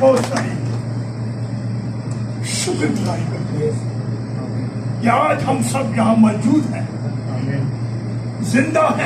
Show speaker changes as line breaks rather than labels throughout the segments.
बहुत सारी शुक्रगुजारी करते हैं कि आज हम सब यहाँ मौजूद हैं, जिंदा हैं।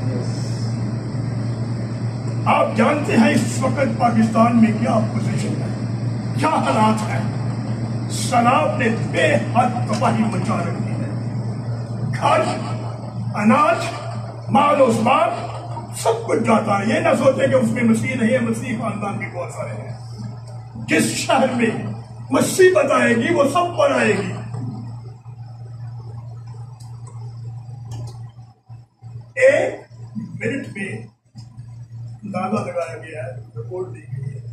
आप जानते हैं इस वक्त पाकिस्तान में क्या पोजीशन है, क्या हालात है। शराब ने बेहद तबाही मचा रखी है। घर, अनाज, माल और सामान सब कुछ जाता है। ये ना सोचे कि उसमें मसीह नहीं है, मसीह खानदान भी बहुत सारे हैं। जिस शहर में मुसीबत आएगी वो सब पर आएगी। एक मिनट में अंदाजा लगाया गया है, रिपोर्ट दी गई है,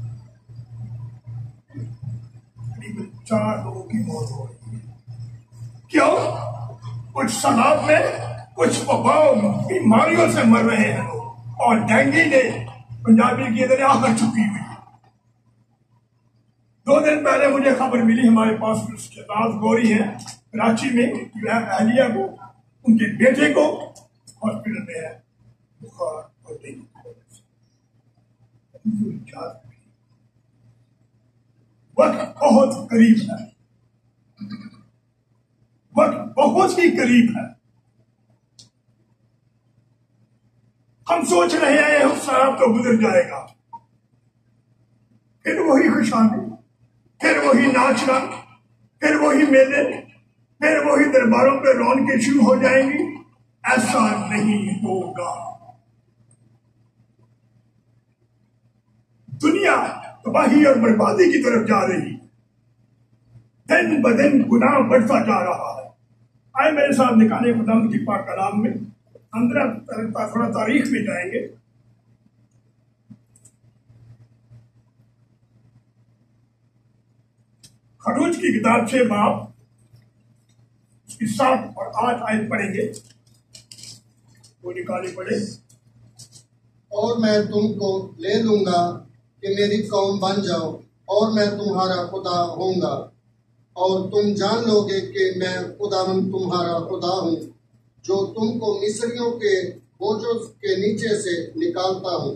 करीबन 4 लोगों की मौत हो रही है। क्यों? कुछ शराब में, कुछ वबाओं बीमारियों से मर रहे हैं लोग। और डेंगू ने पंजाबी की दरिया कर चुकी हुई है। 2 दिन पहले मुझे खबर मिली, हमारे पास राज गौरी है कराची में, अहलिया को, उनके बेटे को हॉस्पिटल में है बुखार और डेंगू की वजह से। वक्त बहुत करीब है, वक्त बहुत ही करीब है। हम सोच रहे हैं हम शराब तो गुजर जाएगा, फिर वही खुशहाली, फिर वही नाचना, फिर वही मेले, फिर वही दरबारों पे रौनकें शुरू हो जाएंगी। ऐसा नहीं होगा। दुनिया तबाही और बर्बादी की तरफ जा रही है। दिन ब दिन गुनाह बढ़ता जा रहा है। आए मेरे साथ निकाले खुदा की पाक कलाम में, अंदर थोड़ा तारीख में जाएंगे। खरूज की किताब से बाप उसकी 7 और 8 आयत पढ़ेंगे, वो निकाले पढ़े।
और मैं तुमको ले लूंगा कि मेरी कौम बन जाओ, और मैं तुम्हारा खुदा होऊंगा, और तुम जान लोगे कि मैं खुदावंद तुम्हारा खुदा हूँ, जो तुमको मिस्रियों के बोझों के नीचे से निकालता हूँ।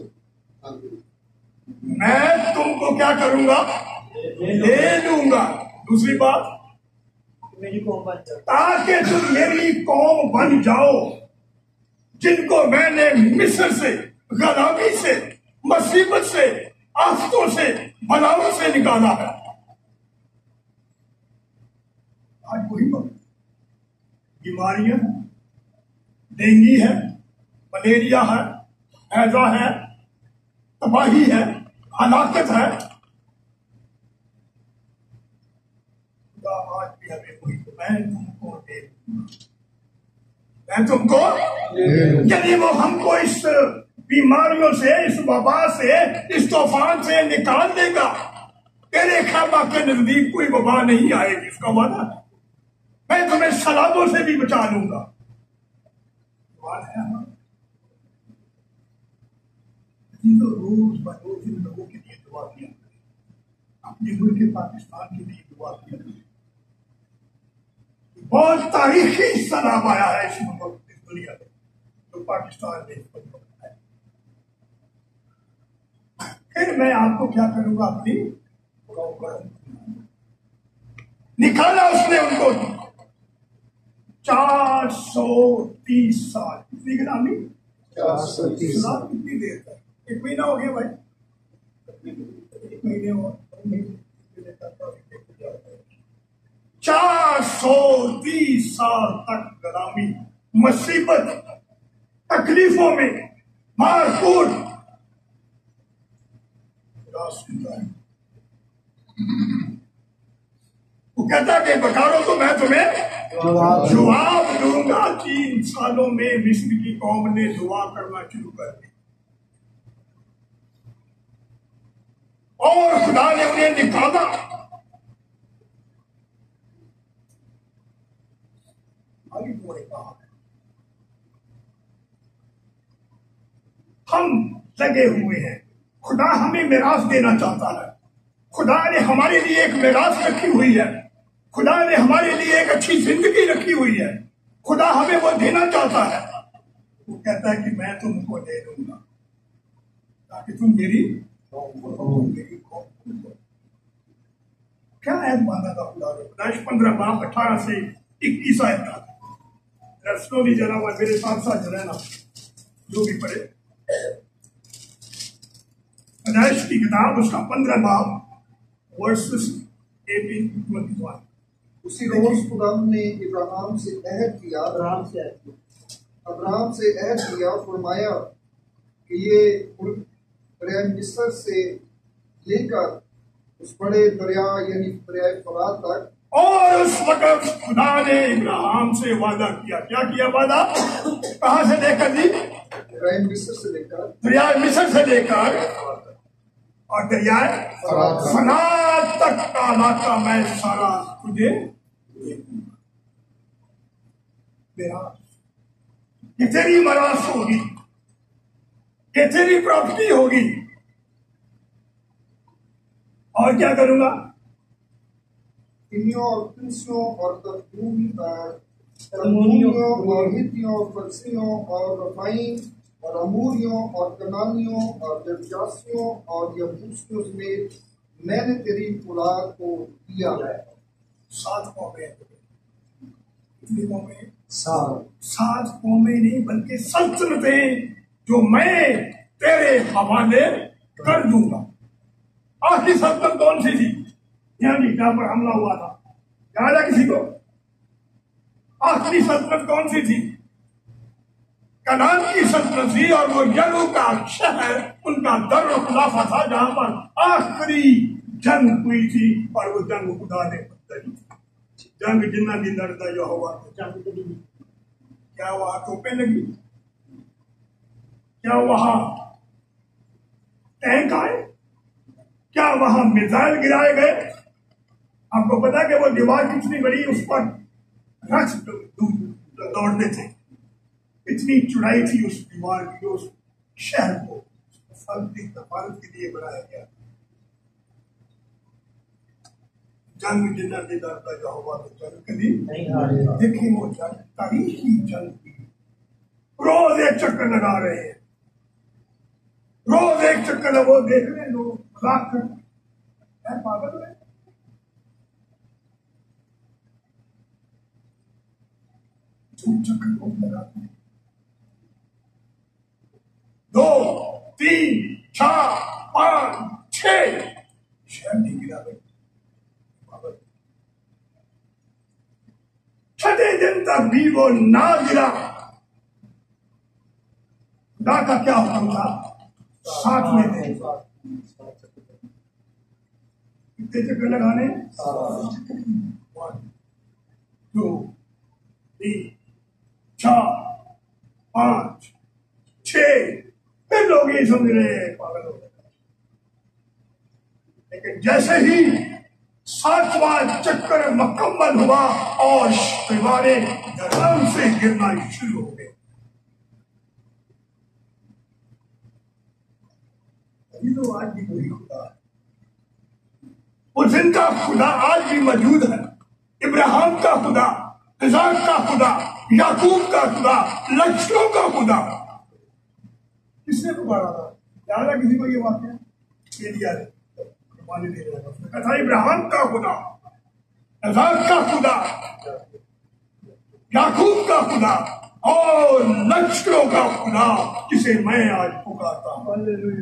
मैं तुमको क्या करूंगा? ले लूंगा। दूसरी बात,
मेरी कौम बन जाओ,
ताकि तुम मेरी कौम बन जाओ, जिनको मैंने मिस्र से, गुलामी से, मुसीबत से, आफतों से, बलाओं से निकाला है। आज वही वक्त, बीमारियां, डेंगू है, मलेरिया है, हैजा है, तबाही है, हलाकत है। आज भी हमें वही, मैं तुमको दे दूंगा, मैं तुमको, यदि वो हमको इस बीमारियों से, इस वबा से, इस तूफान से निकाल देगा, तेरे खैमा के नजदीक कोई वबा नहीं आएगी, इसका वादा है। मैं तुम्हें सलाबों से भी बचा लूंगा। रोज बरोज इन लोगों के लिए दुआ किया करें, अपने मुल्क पाकिस्तान के लिए दुआ किया करें। बहुत तारीखी सलाब आया है इस दुनिया में, तो पाकिस्तान में है। फिर मैं आपको क्या करूंगा, अपनी निकाला उसने उनको 430 साल। कितनी गुलामी? 430 साल। कितनी देर तक? 1 महीना हो गया भाई, 1 महीने और 430 साल तक गुलामी, मुसीबत, तकलीफों में, मारकूट। वो कहता कि बकारों को मैं तुम्हें जवाब दूंगा। 3 सालों में मिस्र की कौम ने दुआ करना शुरू कर दी और खुदा ने उन्हें निकाला। हम लगे हुए हैं, खुदा हमें मिरास देना चाहता है। खुदा ने हमारे लिए एक मिरास रखी हुई है, खुदा ने हमारे लिए एक अच्छी जिंदगी रखी हुई है। खुदा हमें वो देना चाहता है। वो कहता है कि मैं तुमको दे दूंगा ताकि तुम मेरी कौम। क्या है माना था खुदा ने? पैदाइश 15 बाब 18 से 21 आयत का रस्तों भी जरा हुआ मेरे साथ साथ रहना जो भी पढ़े। पैदाइश की किताब उसका 15 बाब वर्सेस 18-21।
उसी रोज खुदा ने इब्राहिम से अहद किया, अब्राहम से अहद किया, फरमाया कि ये दरिया मिस्र से लेकर उस बड़े दरिया यानी दरिया फरात तक,
और उस वक्त खुदा ने इब्राहिम से वादा किया। क्या किया वादा? कहां से लेकर जी?
दरिया मिस्र से लेकर,
दरिया मिस्र से लेकर और दरिया फरात तक का इलाका मैं सारा तुझे दूंगा। कि तेरी मरास होगी, कि तेरी प्रॉपर्टी होगी, और क्या करूंगा?
हिन्नियों और फिलिस्तियों और तर्मूनियों और हित्तियों और फरसियों और रफाइम और अमूरियों और कनानियों और जर्जासियों और यबूसियों समेत मैंने तेरी औलाद को दिया।
7 कौमें। कितनी कौमें? 7 कौमें नहीं बल्कि सल्तनतें जो मैं तेरे हवाले कर दूंगा। आखिरी सल्तनत कौन सी थी? यानी जहां पर हमला हुआ था, याद है किसी को? आखिरी सल्तनत कौन सी थी? कनान की सल्तनत थी, और वो यरू का शहर उनका दर खुलाफा था जहां पर आखिरी जंग हुई थी, और वो जंग खुदा ने बदली। जंग जिन्ना भी लड़ता जो हुआ क्या वहां तोपें लगी? क्या वहां टैंक आए? क्या वहां मिसाइल गिराए गए? आपको पता कि वो दीवार कितनी बड़ी, उस पर रथ दौड़ते थे, इतनी चौड़ाई थी उस दीवार की। उस शहर को हिफाजत के लिए बनाया गया। जंग जिन्ना भी लड़ता जो हुआ तो जंग कभी देखिए वो जंग तारीखी जंग थी। रोज एक चक्कर लगा रहे हैं, रोज एक चक्कर वो देख रहे हैं, लोग मजाक कर रहे हैं, पागल है। चक्कर लोग लगाते हैं। 2, 3, 4, 5, 6 शहर नहीं गिरा भाई। छठे दिन तक भी वो ना गिरा। खुदा का क्या हुक्म था? 7वें दिन कितने चक्कर लगाने? 1, 2, 3, 4, 5, 6। फिर लोग ये समझ रहे हैं पागल हो गए। लेकिन जैसे ही 7वां चक्कर मुकम्मल हुआ और दीवारें धड़ाम से गिरना शुरू हो गए। अभी तो आज भी वही खुदा है, वो जिंदा खुदा आज भी मौजूद है। इब्राहिम का खुदा, इसाक का खुदा, याकूब का खुदा, लश्करों का खुदा। किसने पुकारा था? याद है किसी को ये वाक्य? एलिया ने पानी दे रहा था, उसने कहा था इब्राहिम का खुदा, इसाक का खुदा, याकूब का खुदा और लश्करों का खुदा जिसे मैं आज पुकारता हूं।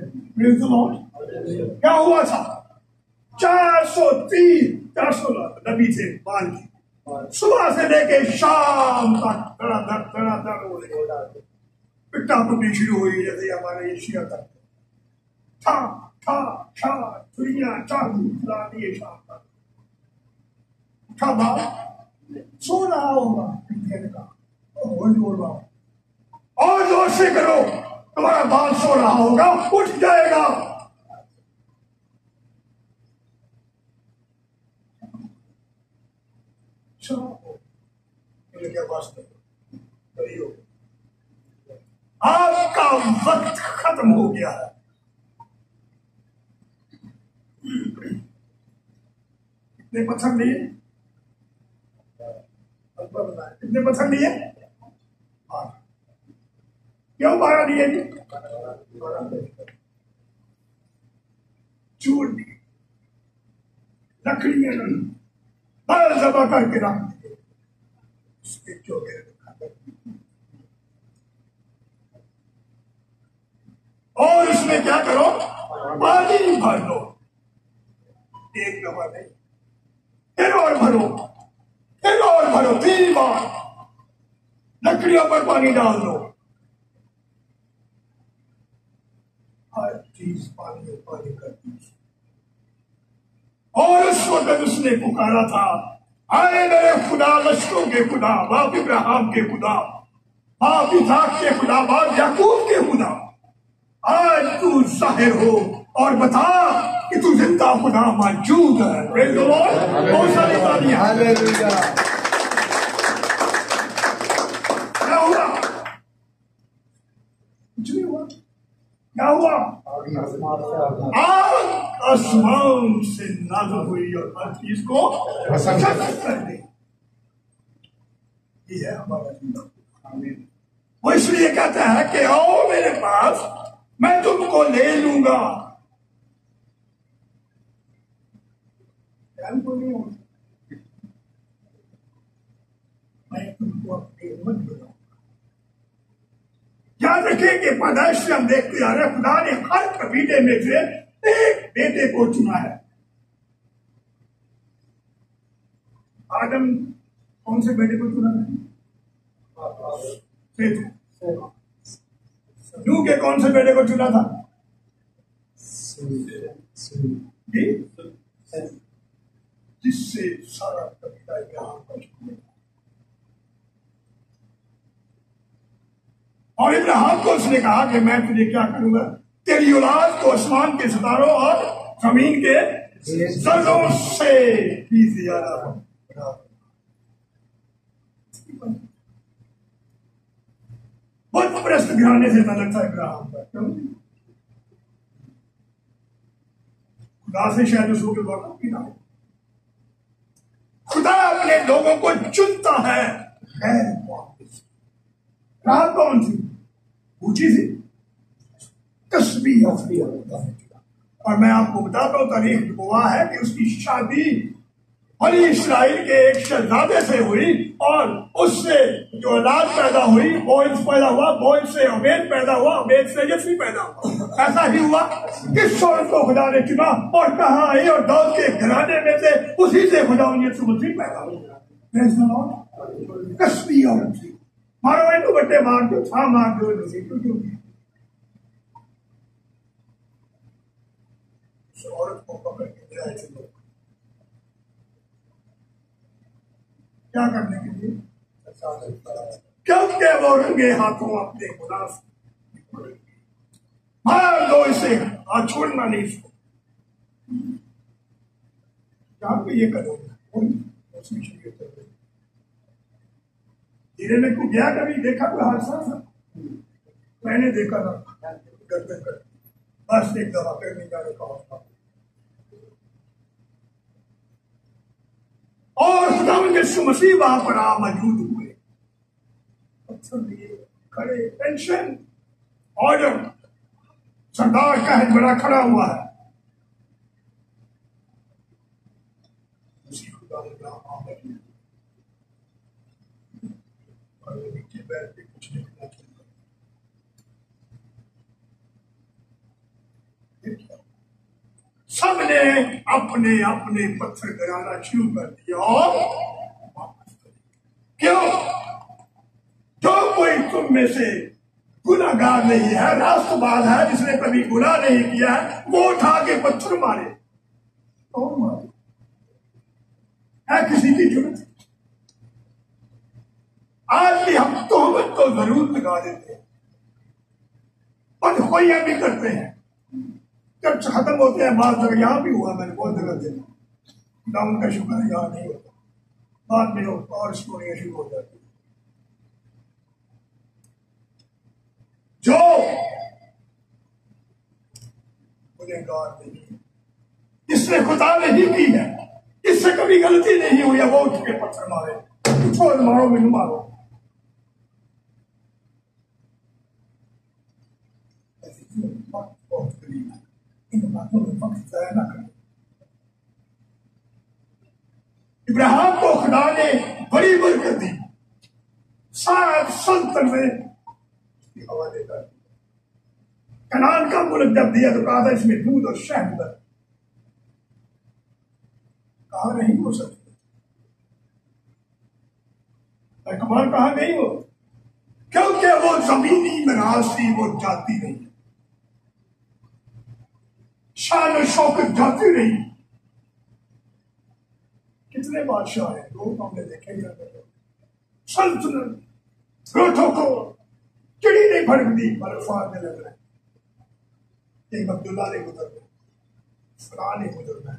क्या हुआ था? 430 नबी थे बाल की, सुबह से लेके शाम तक धड़ाधड़ हो रही, पिट्टा पुट्टी शुरू हुई जैसे हमारे एशिया तक। ठा ठा ठा छुरियां चाकू चला दिए शाम तक। उठा बाप सो रहा होगा, और जोर से करो, तुम्हारा बाल सो रहा होगा, उठ जाएगा। क्या वास्तव आपका वक्त खत्म हो गया है। कितने पत्थर लिए? कितने पत्थर लिए? क्यों 12 लिए जी? झूठ दिए। लकड़ियां बाल जबा करके रख दिए, उसके चोगे और उसमें क्या करो, पानी भर दो, एक दफा नहीं, फिर और भरो, फिर और भरो, 3 बार लकड़ियों पर पानी डाल दो, हर चीज पानी में पानी कर दी। और उस वक्त उसने पुकारा था, आए मेरे खुदा, लश्करों के खुदा, बाप इब्राहिम के खुदा, बाप इसहाक के खुदा, बाप याकूब के खुदा, आज तू जाहिर हो और बता कि तू जिंदा खुदा मौजूद है। Praise the Lord. बहुत सारी तालियां। हालेलुया। क्या हुआ? कुछ नहीं हुआ। क्या हुआ? आग आसमान से नाज़िल हुई और हर चीज को कर दी। ये है हमारा जिंदा। वो इसलिए कहता है कि आओ मेरे पास, मैं तुमको ले लूंगा। मैं तुमको अपनी उम्मत बनाऊंगा। याद रखिए कि पैदाइश से हम देखते आ रहे हैं, खुदा ने हर कबीले में से एक बेटे को चुना है। आदम कौन से बेटे को चुना था? नूह के कौन से बेटे को चुना था? जिससे सारा कबीला यहाँ पर छूटा। और इब्राहिम को उसने कहा कि मैं तुझे क्या करूंगा, तेरी औलाद को आसमान के सितारों और जमीन के जर्रों से भी ज्यादा बुत परस्त घराने से तलक था इब्राहिम का। क्यों? खुदा से शायद उस वक्त वाकफ भी ना हो। खुदा अपने लोगों को चुनता है। रात कौन थी? ऊंची थी, तस्बीह और मैं आपको बताता हूं, तारीख गवाह है कि उसकी शादी बनी इस्राइल के एक शहजादे से हुई और उससे जो औलाद पैदा हुई, बोइज पैदा हुआ, बोइज से उबैद पैदा हुआ, उबैद से यसी पैदा हुआ। ऐसा ही हुआ कि औरत को खुदा ने चुना और कहा आई और दाऊद के घराने में से उसी से खुदा यीशु मसीह पैदा हुआ। तस्बीह औरत थी। मारो इनको बट्टे मार दो, छा मार दो, औरत को पकड़ के ले आए थे लोग। क्या करने के लिए? क्योंकि वो रंगे हाथों अपने खुदा से मार दो इसे, हाथ छोड़ना नहीं इसको। क्या पे ये करोगे? धीरे में को गया कभी देखा कोई हादसा था? मैंने देखा था गर्दन कर, बस एक दफा फिर नहीं जाने का हौसला। और खुदावंद यीशु मसीह वहां पर आ मौजूद हुए, पत्थर लिए खड़े, टेंशन ऑर्डर, सरदार का है बड़ा खड़ा हुआ है। उसी खुदावंद नीचे बैठ के कुछ नहीं करना चाहिए। सबने अपने अपने पत्थर गिराना शुरू कर दिया और वापस कर दिया। क्यों? जो कोई तुम में से गुनाहगार नहीं है, रास्तबाज है, जिसने कभी गुनाह नहीं किया है, वो उठा के पत्थर मारे। कौन मारे? है किसी की जरूरत? आज भी हम तोहमत तो जरूर लगा देते हैं, बदखोइयां भी करते हैं। जब खत्म होते हैं, बाद जगह यहां भी हुआ, मैंने बहुत जगह देखा, डाउन का शुक्र यहां नहीं होता, बाद में और स्टोरियां शुरू हो जाती है। जो गुनहगार नहीं है, इसने खुदा नहीं की है, इससे कभी गलती नहीं हुई है, वो उठ के पत्थर मारे, उठो मारो, मैनू मारो। बहुत गरीब है, इन बातों में वक्त जाया ना करें। बर्तन में उसकी हवाले कर। कनान का मुल्क जब दिया तो कहा था इसमें दूध और शहद है, कहा नहीं हो सकती, अकबर कहा नहीं हो, क्योंकि वो जमीनी मिराज थी, वो जाती नहीं, शान और शौकत जाती रही। कितने बादशाह हैं, दो हमने देखे जाते, सल्तनत रोटों को चिड़ी नहीं भड़कती, बर्फाने लग रहे, एक अब्दुल्ला ने गुजरना, फला ने गुजरना,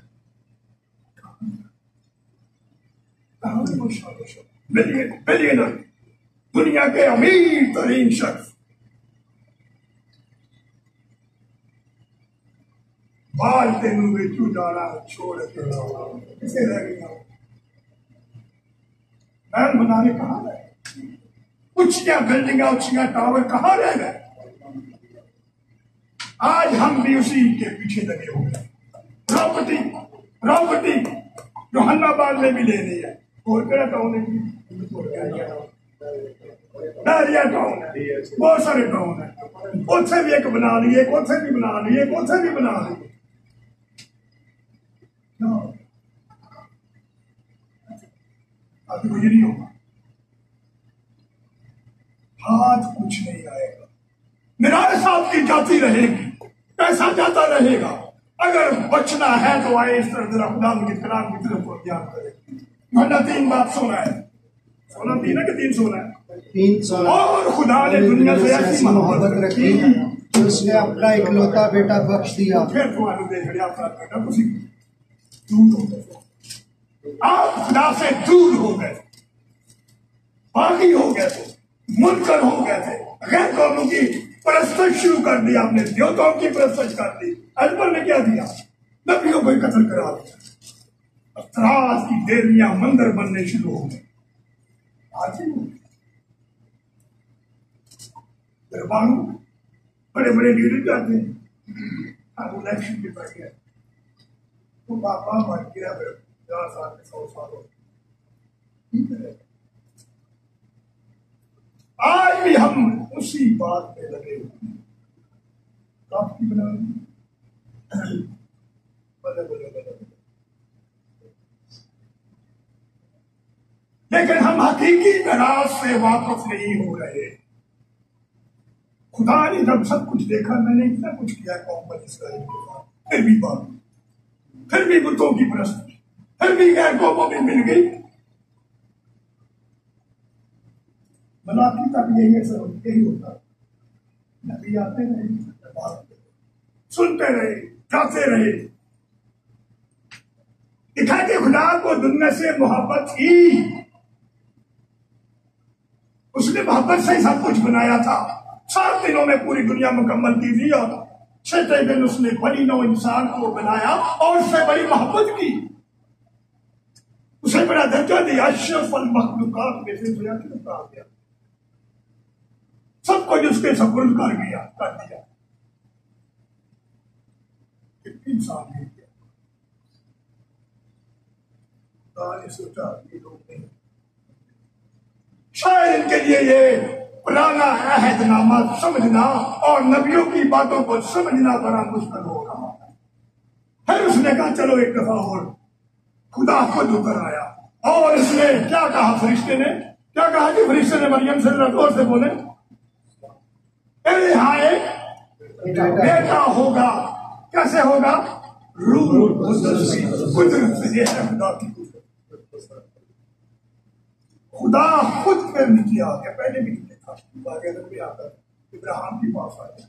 बिलियनर, दुनिया के अमीर तरीन शख्स, बाल तेनू बेचू डाला छोड़ के किसे रह गया, महल बनाने कहाँ रहे, ऊंचियां बिल्डिंगा ऊंचियां टावर कहाँ रह गए। आज हम भी उसी के पीछे लगे हुए हैं। प्रॉपर्टी जोहन्नाबाद में भी लेनी है, और क्या टाउन है, डारिया टाउन है, बहुत सारे टाउन है, उसे भी एक बना लिए, उसे भी बना लिए, उसे भी बना लिए। कुछ नहीं होगा, हाथ कुछ नहीं आएगा, निराश आपकी जाती रहेगी, पैसा जाता रहेगा। अगर बचना है तो आए इस तरह जरा खुदा की कलाम की तरफ को ध्यान करें। मैंने 3 बात सुना है, सोना 3 है कि 3 सोना है,
3 सोना।
और खुदा ने दुनिया से ऐसी मोहब्बत रखी
कि उसने अपना इकलौता बेटा बख्श दिया।
फिर तुम्हारे देख लिया अपना बेटा कुछ दूर हो गए, आप खुदा से दूर हो गए, बागी हो गए थे, मुनकर हो गए थे, गैर कौमों की परस्तर शुरू कर दी, आपने देवताओं की परस्तर कर दी। अकबर ने क्या दिया, नबियों को कत्ल करा दिया, अफराज की देरियां मंदिर बनने शुरू हो गए। आज दरबारों बड़े बड़े लीडर जाते हैं, अब इलेक्शन में बैठ गए तो पापा मर गया, 50 साल में 100 साल हो गए। आज भी हम उसी बात में लगे हुए हैं, काफी बना बदल। लेकिन हम हकीकी मिराज से वापस नहीं हो रहे। खुदा ने जब सब कुछ देखा, मैंने इतना कुछ किया कौम बनी इस्राएल के साथ, फिर भी बुतों की परस्ती, फिर भी गैर कौमों में मिल गई। मलाकी तक यही होता, नबी आते रहे, सुनते रहे, जाते रहे, दिखा कि खुदा को दुनिया से मोहब्बत थी, उसने मोहब्बत से ही सब कुछ बनाया था। 7 दिनों में पूरी दुनिया मुकम्मल की थी और 6वें दिन उसने बड़ी नौ इंसान को बनाया और उससे बड़ी मोहब्बत की, उसे बड़ा दर्जा दिया, अशरफ अल मखलूकात में से कहा गया, सबको उसके सपुर्द कर दिया। इंसान ने किया, सोचा ये लोग नहीं, शायद इनके लिए ये पुराना अहदनामा समझना और नबियों की बातों को समझना बड़ा मुश्किल हो रहा है। फिर उसने कहा चलो एक दफा और, खुदा खुद उतर आया और इसने क्या कहा, फरिश्ते ने क्या कहा कि फरिश्ते ने मरियम से जोर से बोले, हाय बेटा होगा, कैसे होगा, रूह कुदरत से, ये है खुदा की कुदरत। खुदा खुद फिर नीचे आ गया, पहले भी नीचे था, भी आता इब्राहिम के पास आया,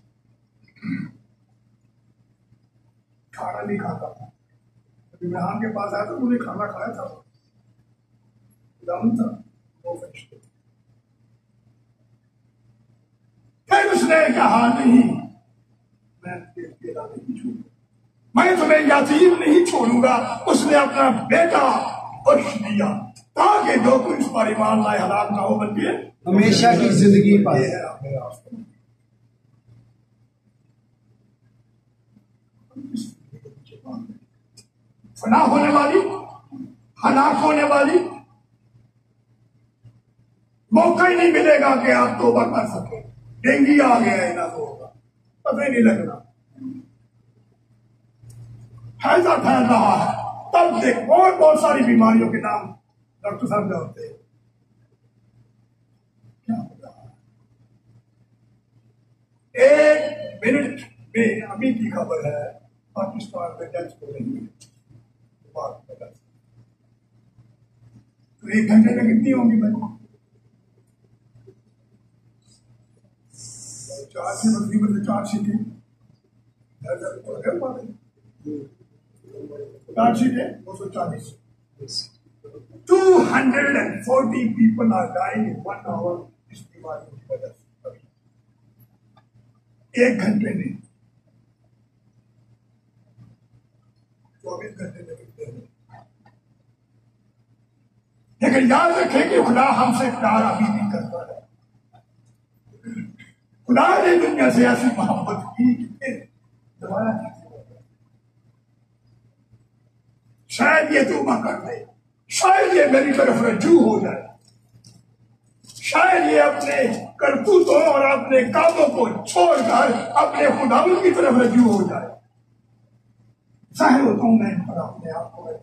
खाना नहीं खाता था, इब्राहिम के पास आया तो उन्होंने खाना खाया था, था वो फरिश्ते। फिर उसने कहा नहीं, मैं तेरा नहीं छोड़ूंगा, मैं तुम्हें यतीम नहीं छोड़ूंगा। उसने अपना बेटा बख्श दिया ताकि जो कोई इस पर ईमान लाए हलाक ना हो बल्कि
हमेशा की जिंदगी पाए।
फना होने वाली, हलाक होने वाली, मौका ही नहीं मिलेगा कि आप तौबा कर सके। डेंगू आ गया है ना, तो होगा पता ही नहीं लगना, हैजा फैल रहा है। तब देख और बहुत सारी बीमारियों के नाम डॉक्टर साहब जानते हैं। क्या हो रहा है? 1 मिनट में अभी की खबर है, पाकिस्तान में डेथ हो रही है। तो 1 घंटे में कितनी होंगी भाई? 4 से बदली बदले 4 सीटें, 4 सीटें 240। 240 people are dying in 1 hour इस बीमारी की वजह से, 1 घंटे में। 24 घंटे में कितने हैं? लेकिन याद रखें कि खुदा हमसे प्यार अभी भी करता है। खुदा ने दुनिया से ऐसी मोहब्बत की कि दोबारा शायद ये तौबा कर दे, शायद ये मेरी तरफ रजू हो जाए, शायद ये अपने करतूतों और अपने कामों को छोड़कर अपने खुदावंद की तरफ रजू हो जाए। जाहिर होता हूं मैं पर अपने आप को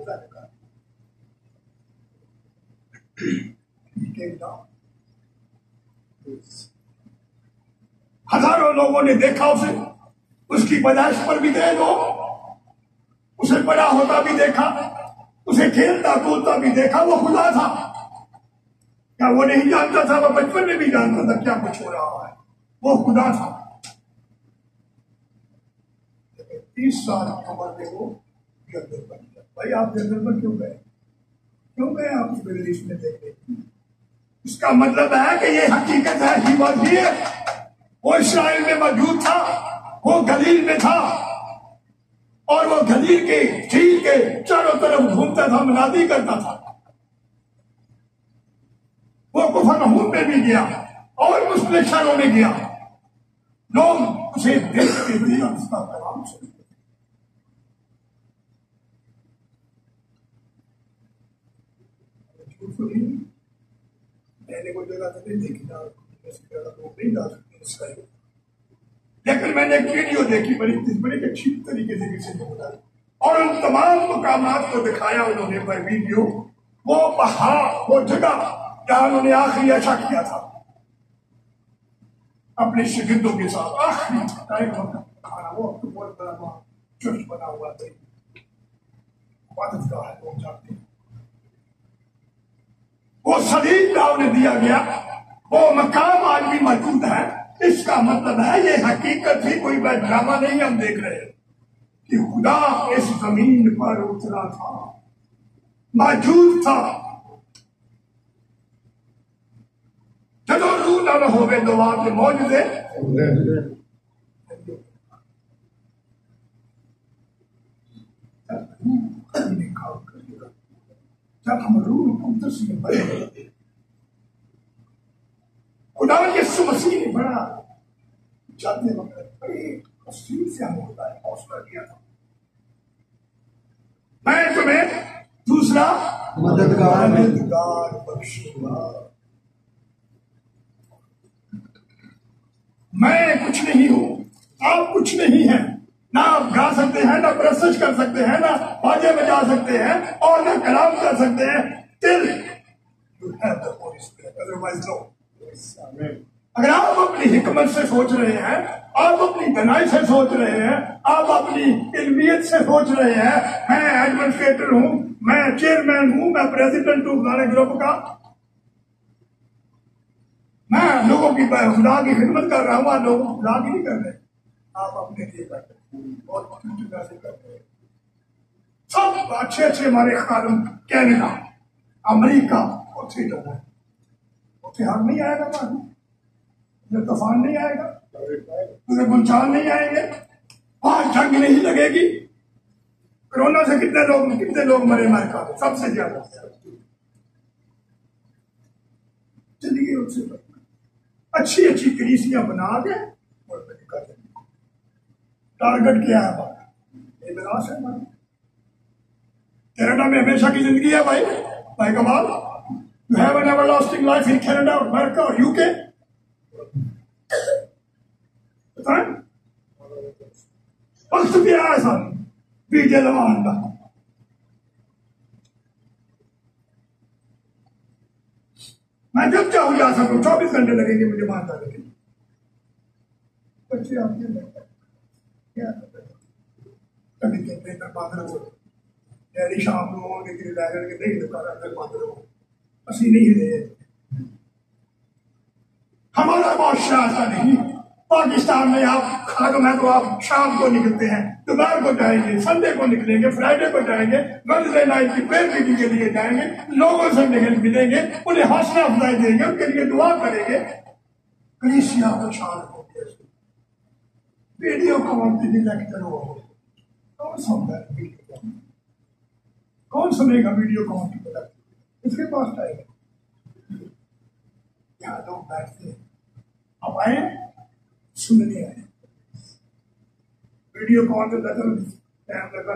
हजारों लोगों ने देखा उसे, उसकी पैदाइश पर भी गए लोग, उसे बड़ा होता भी देखा, उसे खेलता कूदता भी देखा। वो खुदा था क्या? वो नहीं जानता था? वो बचपन में भी जानता था क्या कुछ हो रहा है। वो खुदा था। 30 साल की उम्र में वो जंगल बन गया। भाई आप जंगल पर क्यों गए? क्यों गए आप उस विदेश में देखने? इसका मतलब है कि ये हकीकत है कि वो इस्राइल में मौजूद था, वो गलील में था, और वो गलील के झील के चारों तरफ घूमता था, मुनादी करता था। वो कुफरनहूम में भी गया और मुस्लिम शहरों में गया। लोग उसे देखते थे और उसका कलाम सुनते। मैंने कोई जगह तो नहीं देखी ना, लोग नहीं जा सकते, लेकिन मैंने एक वीडियो देखी बड़ी अच्छी तरीके से किसी ने बताया, और उन तमाम मकामात को दिखाया उन्होंने पर वीडियो। वो पहाड़, वो जगह जहां उन्होंने आखिरी अच्छा किया था अपने शिगिर्दों के साथ, आखिरी टाइम खाना, वो बहुत बड़ा चर्च बना हुआ था, इबादतगाह है, लोग जाते हैं। वो सलीब का उन्हें दिया गया, वो मकाम आज भी मौजूद है। इसका मतलब है ये हकीकत ही, कोई ड्रामा नहीं हम देख रहे कि खुदा इस जमीन पर उतरा था, मौजूद था। चलो रू न हो गए दो के मौजूदे। जब हम रूह से बने, खुदा यीशु मसीह ने बड़ा जाते वक्त बड़ी तस्वीर से हमें होता है हौसला दिया था, मैं तुम्हें दूसरा मददगार बख्शूंगा। मैं कुछ नहीं हूं, आप कुछ नहीं है, ना आप गा सकते हैं, ना प्रस्तुत कर सकते हैं, ना बाजे बजा सकते हैं, और ना कलाम कर सकते हैं। Till you have the Holy Spirit, otherwise no. अगर आप अपनी हिकमत से सोच रहे हैं, आप अपनी दनाई से सोच रहे हैं, आप अपनी इल्मियत से सोच रहे हैं, मैं एडमिनिस्ट्रेटर हूं, मैं चेयरमैन हूं, मैं प्रेसिडेंट हूं फलाने ग्रुप का, मैं लोगों की खुदा की खिदमत कर रहा हूं, लोगों को खुदा की नहीं कर रहे, आप अपने लिए कर रहे हैं, बहुत जगह से कर रहे हैं। सब अच्छे अच्छे हमारे कानून, कैनेडा, अमेरिका, उसे लोग हैं, उसे हम नहीं आएगा पानी, तूफान नहीं आएगा, तुझे भूचाल नहीं आएंगे, वहां जंग नहीं लगेगी। कोरोना से कितने लोग मरे अमेरिका में, सबसे ज्यादा। चलिए उससे अच्छी अच्छी कलीसियां बना के और टारगेट क्या है हमारा? ये विनाश है। कनाडा में हमेशा की जिंदगी है भाई, भाई कमाल। You have an everlasting life in Canada or America or UK? बताएं? वक्त भी आया था बीजे लवान का। मैं जब चाहूँ जा सकूँ, 24 घंटे लगेंगे मुझे वहां जाने के लिए। बच्चे आपके क्या कभी कहते हैं बात रहो, डैडी शाम को लेकर लाकर के नहीं दुकान अंदर बात रहो, असी नहीं रहे। हमारा बादशाह ऐसा नहीं। पाकिस्तान में आप खाग में तो आप शाम को निकलते हैं, दोपहर को जाएंगे, संडे को निकलेंगे, फ्राइडे को जाएंगे, वेडनेसडे नाइट की प्रेयर मीटिंग के लिए जाएंगे, लोगों से मिलेंगे, उन्हें हौसला अफजाई देंगे, उनके लिए दुआ करेंगे। कलीसिया को शान हो गया, वीडियो कॉल पे लेक्चर हो, कौन सुनता है वीडियो कॉल? कौन सुनेगा वीडियो कॉल पे लेक्चर? इसके पास आएगा। यहाँ लोग बैठते हैं, अब आए सुनने आए, वीडियो कॉल पे टाइम लगा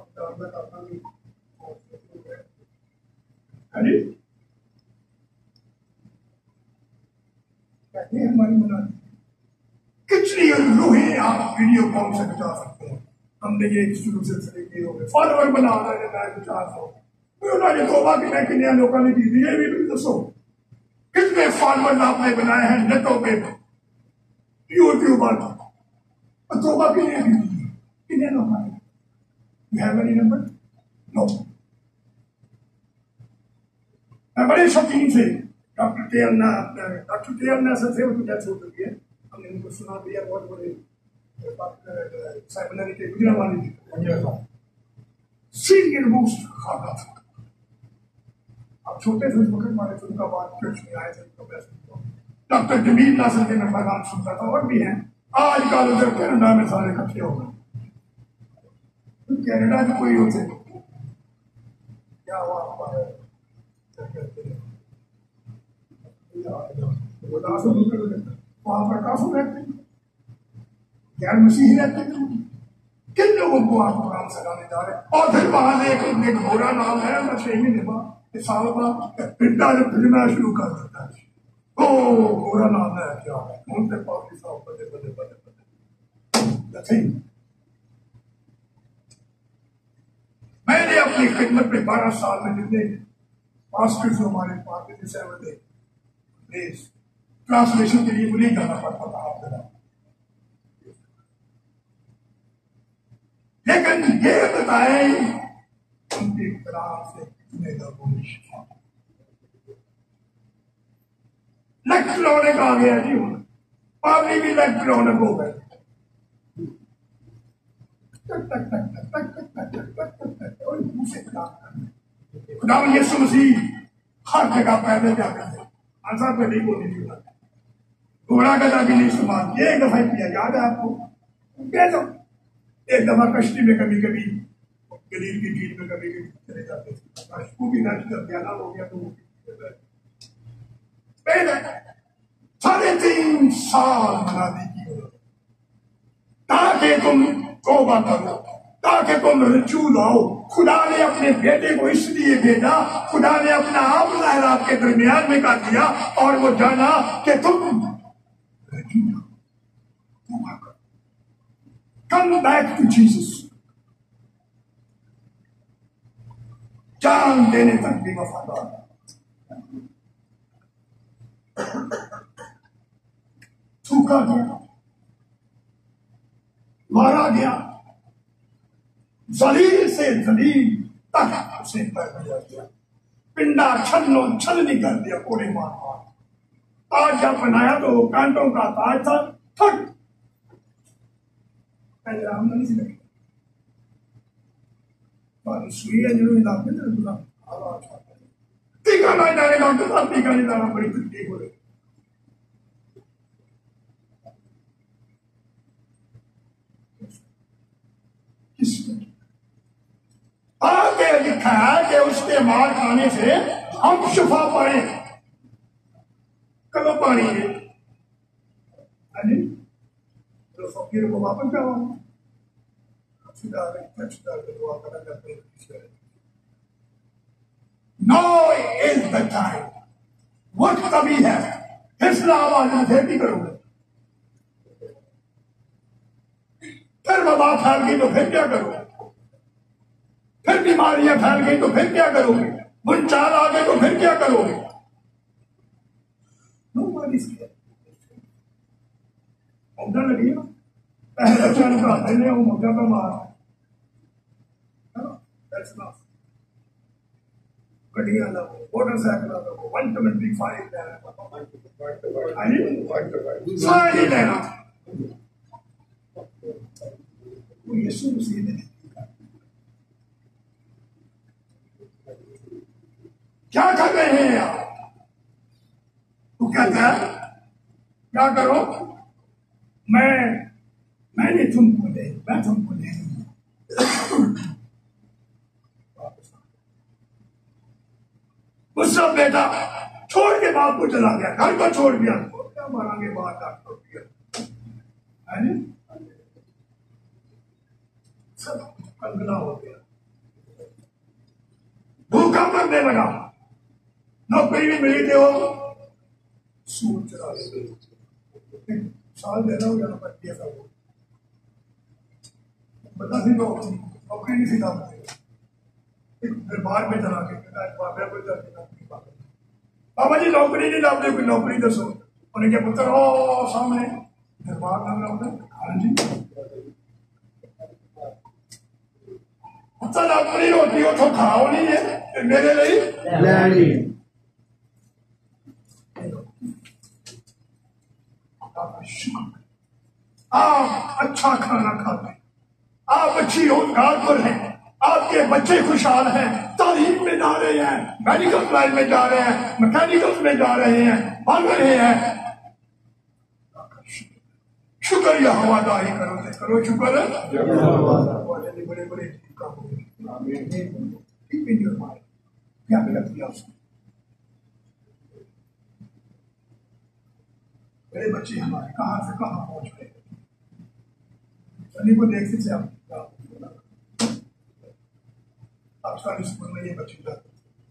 कहते हैं हमारी मना कितनी रूहें आप वीडियो कॉल से बचा सकते हैं। हमने ये शुरू से तरीके हो गए, फॉलोअर बना रहे 400 उन्होंने तोबा की मैं कितने लोगों ने दी है, भी दसो कितने फॉलोअर्स आपने बनाए हैं नेटों पे, यूट्यूब पर तोबा के लिए कितने लोग आए? You have any number? No. मैं बड़े शौकीन थे डॉक्टर टेलना से थे, उनको क्या छोड़ दी है, हमने उनको सुना दिया, बहुत बड़े सेमिनरी के गुजरावाली सीनियर मोस्ट खाना था। अब छोटे थे उस वक्त हमारे, तो उनका बात चर्च में आए थे, डॉक्टर जमील नासर के मैं पैगाम सुनता था, और भी हैं आजकल उधर कनाडा में सारे इकट्ठे हो गए। तो कनाडा में कोई होते क्या हुआ वहां पर काफी रहते, गैर मसीही रहते थे। किन लोगों को आप कुरान सलाने जा रहे हैं? और फिर वहां से एक बुरा नाम है, मैं 6 महीने बाद साल बाद पिंडा जब फिरना शुरू कर देता है, ओ बुरा नाम है क्या है, उनसे पापी साहब बड़े बड़े बड़े बड़े। मैंने अपनी खिदमत में 12 साल में जितने पास्टर्स हमारे पास ट्रांसलेशन के लिए मुझे जाना पड़ता था आप जरा, लेकिन ये बताए उनके तरह से कितने लोगों ने शिफा। इलेक्ट्रॉनिक आ गया जी, पानी भी इलेक्ट्रॉनिक हो गए, खुदा यीशु मसीह हर जगह पैदल जाते थे, आंसर पे नहीं बोली थी, घोड़ा गधा भी नहीं इस्तेमाल, ये एक दफा किया, याद है आपको? एक दफा कश्ती में कभी कभी गलील की झील में कभी कभी चले जाते थे, अशकू की नच कर ज्यादा हो गया तो पहले 3.5 साल मनाने की ताकि तुम तौबा करो, ताकि तुम रजू लाओ। खुदा ने अपने बेटे को इसलिए भेजा, खुदा ने अपना आप ज़ाहिरात के दरमियान में कर दिया, और वो जाना कि तुम कम बैक टू जीसस, जान देने तक भी वफादार। थूका गया, मारा गया, जलील से जलील तक उसे कर दिया गया, पिंडा छन्नो छलनी कर दिया, कोड़े मार मार। ताज जब बनाया तो वो कांटों का ताज था, थक नहीं सी लगी सुई है जरूर इलाके में टीका नहीं डाले, डॉक्टर साहब टीका नहीं डाला, बड़ी तकलीफ हो रही। आगे लिखा है कि उसके मार खाने से हम शिफा पाए। कब पाएंगे? तो फकीर को वापस जाओ, Now is the time वक्त अभी है, फैसला आवाज में फिर भी करोगे। फिर वबा फैल गई तो फिर क्या करोगे? फिर बीमारियां फैल गई तो फिर क्या करोगे? भूचाल आ गए तो फिर क्या करोगे? मौका लगी ना, पहले बच्चा पढ़ाते ने वो मौका का मार गड्डियां लगो, मोटरसाइकिल लगो, 125 नहीं लेना। वो यीशु मसीह ने क्या कर रहे हैं आप? तू कहता है क्या करो? मैंने तुमको दे, मैं तुमको दे उसका बेटा छोड़ के बाप को चला गया, घर को छोड़ दिया। क्या मारेंगे बाहर डॉक्टर सब कंगला हो गया, भूखा मरने लगा। नौकरी भी मिली थी, वो सूट चला ले साल देना हो जाना पड़ गया था। वो बता दी नौकरी नहीं सीधा दरबार में चला के बाबा जी नौकरी नहीं लाते, कोई नौकरी दसो। उन्हें क्या पुत्र हो सामने दरबार नाम लाते? हाँ जी, पुत्र नौकरी होती हो तो खाओ नहीं है मेरे लिए। आप अच्छा खाना खाते हैं, आप अच्छी रोजगार पर हैं, आपके बच्चे खुशहाल हैं, तालीम में जा रहे हैं, मेडिकल लाइन में जा रहे हैं, मैकेनिकल में जा रहे हैं, पढ़ रहे हैं। शुक्रिया हवादारी करो शुक्र। बड़े बड़े क्या किया उसने? मेरे बच्चे हमारे कहां से कहां पहुंच गए, सनी को देखते थे हम। सारे स्कूल में ये बच्चे जाते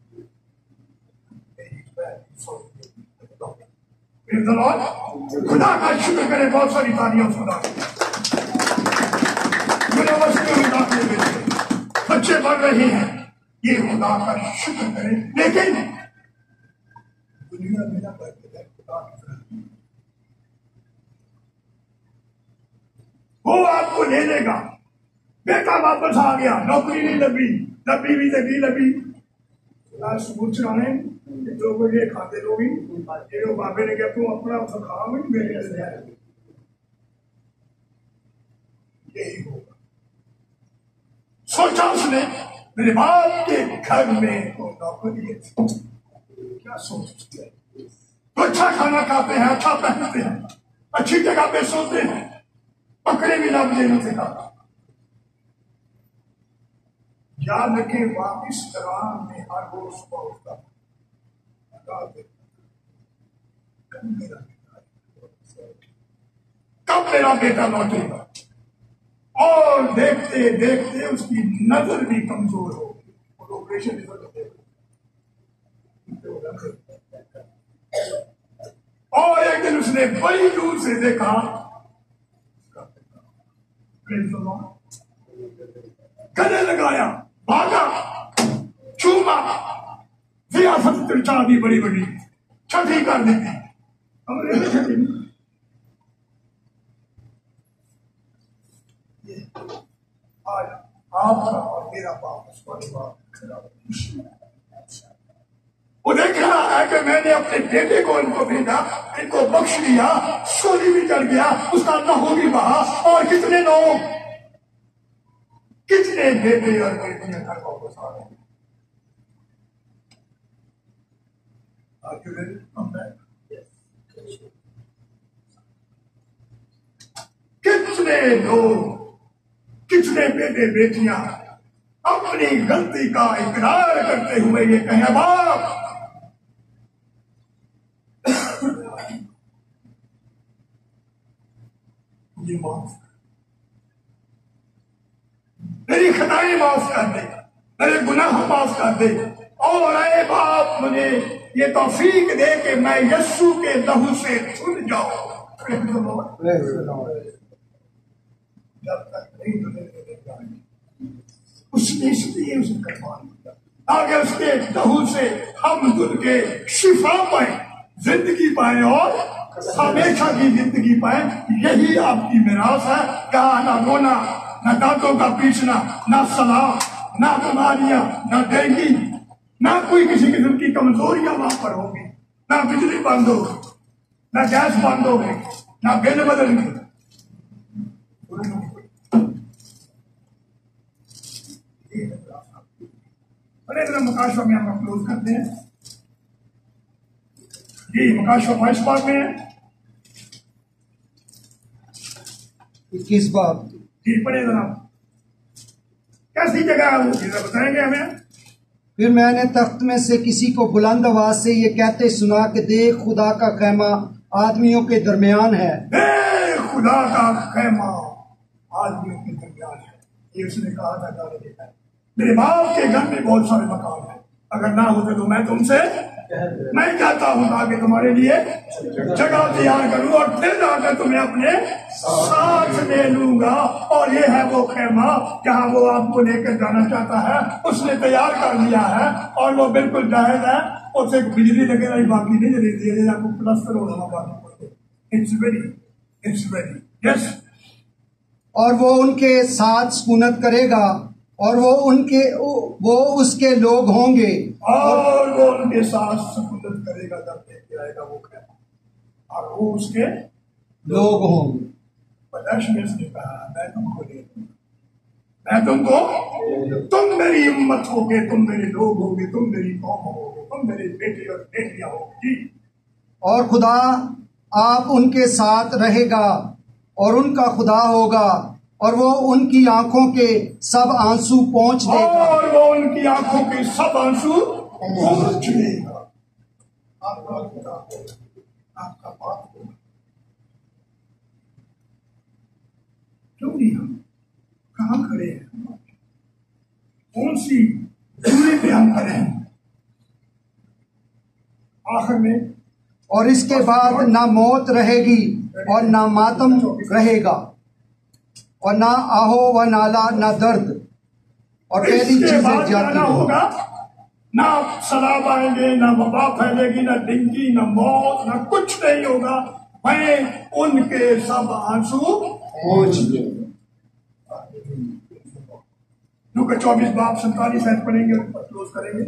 खुदा का शुक्र करें, बहुत सारी तालियां खुदा। बच्चे बढ़ रहे हैं, ये खुदा का शुक्र करें। लेकिन दुनिया में ना बढ़ते हैं खुदा की तरह, वो आपको ले लेगा। बेटा वापस आ गया, नौकरी नहीं लगी सोच रहे हैं 2 बजे खाते लोगी। बाबे ने कहा तू अपना खा मेरे यही होगा। सोचा उसने मेरे बाप के घर में तो नौकरी है, क्या सोचते हैं? तो अच्छा खाना खाते हैं, अच्छा पहनते हैं, अच्छी जगह पे सोते हैं, पकड़े भी ना देने से कहा। याद रखें वापिस जवान में हर रोज सुबह उठता कब मेरा बेटा लौटेगा, और देखते देखते उसकी नजर भी कमजोर हो गई। ऑपरेशन और एक दिन उसने बड़ी दूर से देखा, गले लगाया, भागा, चूमा, सियासत चर्चा दी बड़ी बड़ी छठी कर दी थी। आज आपका और मेरा बाप वो देख रहा है कि मैंने अपने बेटे को इनको भेजा, इनको बख्श दिया, सोनी भी चढ़ गया, उसका लहू भी बहा, और कितने लोग, कितने बेटे और बेटियां घर वापस आ रहे हैं। कितने लोग, कितने बेटे बेटियां अपनी गलती का इकरार करते हुए ये कहें बाप मुझे माफ, मेरी खताएं माफ कर दे, मेरे गुनाह माफ कर दे, और अरे बाप मुझे ये तौफीक दे कि मैं यस्सु के लहू से धुल जाऊं। जब तक नहीं धुले उसने इसलिए उसे कुर्बान किया ताकि उसके लहू से हम धुल के शिफा पाए, जिंदगी पाए और हमेशा की जिंदगी पाए। यही आपकी मिरास है। कहा ना रोना, ना दांतों का पीसना, ना सलाह, ना बीमारियां, ना डेंगी, ना कोई किसी किस्म की कमजोरियां वहां पर होगी, ना बिजली बंद होगी, ना गैस बंद होगी, ना बिल बदलेंगे। बड़े तरह मकाशों में हम क्लोज करते हैं जी। मकाशों 22 बाब में है
21 बाब
जी। पढ़े जरा कैसी जगह है वो बताएंगे हमें।
फिर मैंने तख्त में से किसी को बुलंद आवाज से ये कहते सुना कि देख खुदा का खैमा आदमियों के दरमियान है।
देख खुदा का खैमा आदमियों के दरमियान है। ये उसने कहा था जाने देता है। मेरे बाप के घर में बहुत सारे मकान हैं, अगर ना होते तो मैं तुमसे मैं चाहता हूं ताकि तुम्हारे लिए जगह तैयार करूं और फिर आकर तुम्हें अपने साथ ले लूंगा। और ये है वो खेमा जहां वो आपको लेकर जाना चाहता है, उसने तैयार कर लिया है और वो बिल्कुल जायज है। उसे बिजली लगेगा ही बाकी नहीं जलेगी, आपको प्लस्तर होना बाकी। It's very yes.
और वो उनके साथ सुकूनत करेगा और वो उसके लोग होंगे
और वो उनके साथ सुकूनत करेगा जब लेके आएगा वो खेमा, और वो उसके
लोग होंगे।
ने कहा मैं तुमको ले दूंगा, मैं तुमको, तुम मेरी हिम्मत होगे, तुम मेरे लोग होगे, तुम मेरी कौम होगे, तुम मेरे बेटे और बेटियां होगी।
और खुदा आप उनके साथ रहेगा और उनका खुदा होगा और वो उनकी आंखों के सब आंसू पोंछ देगा।
और वो उनकी आंखों के सब आंसू पोंछ देगा। आपका खुदा होगा, आपका बाप होगा। क्यों नहीं हम कहाँ खड़े हैं, कौन सी दूरी पे हम खड़े हैं। आखिर में
और इसके बाद ना मौत रहेगी और ना मातम रहेगा और ना आहो व नाला, ना दर्द और पहली चीजें जाती
होगा। ना सलाब आएंगे, ना वबा फैलेगी, ना डेंगी, ना मौत, ना कुछ नहीं होगा। मैं उनके सब आंसू पोंछ दूंगा। लूका 24 बाब 47 ऐड पढ़ेंगे और क्लोज करेंगे।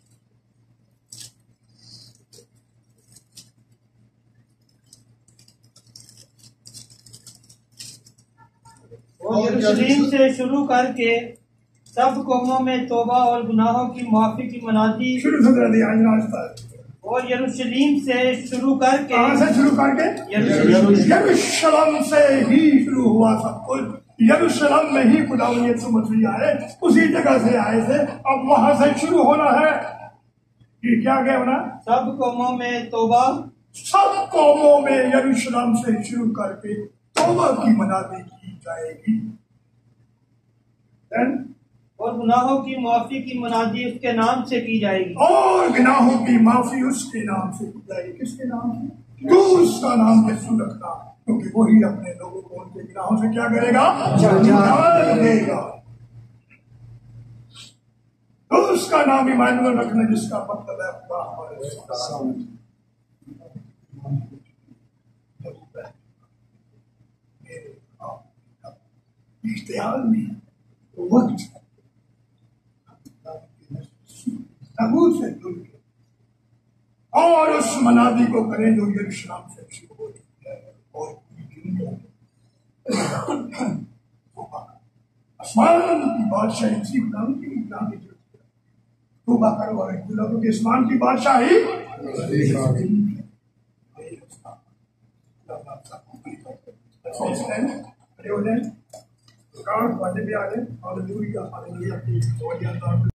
और यरूशलेम से शुरू करके सब कौमों में तौबा और गुनाहों की माफी की मनादी।
शुरू से
और यरूशलेम से शुरू करके,
कहां से शुरू करके? यरूशलेम से ही शुरू हुआ सब कुछ। यरूशलेम में ही खुदा यीशु मसीह आए, उसी जगह से आए थे, अब वहां से शुरू होना है। ये क्या क्या होना? सब
कौमों में तौबा,
सब कौमों में यरूशलेम से शुरू करके तौबा की मनादी की जाएगी।
और गुनाहों की माफी की मनादी उसके नाम से की जाएगी।
और गुनाहों की माफी उसके नाम से की जाएगी। किसके नाम से? तू उसका नाम यीशु रखना, क्योंकि वही अपने लोगों को उनके गुनाहों से क्या करेगा? छुड़ा देगा। तो उसका नाम इमानुएल रखना, जिसका मतलब है खुदा हमारे साथ। इख्तियार में वक्त सबूत से जुड़ के और उस मनादी को करें जो यरूशलेम से शुरू होती है और आसमान की बादशाही इसी गुलाम की जरूरत है। तौबा करो और लोगों के आसमान की बादशाही वाले भी आ गए और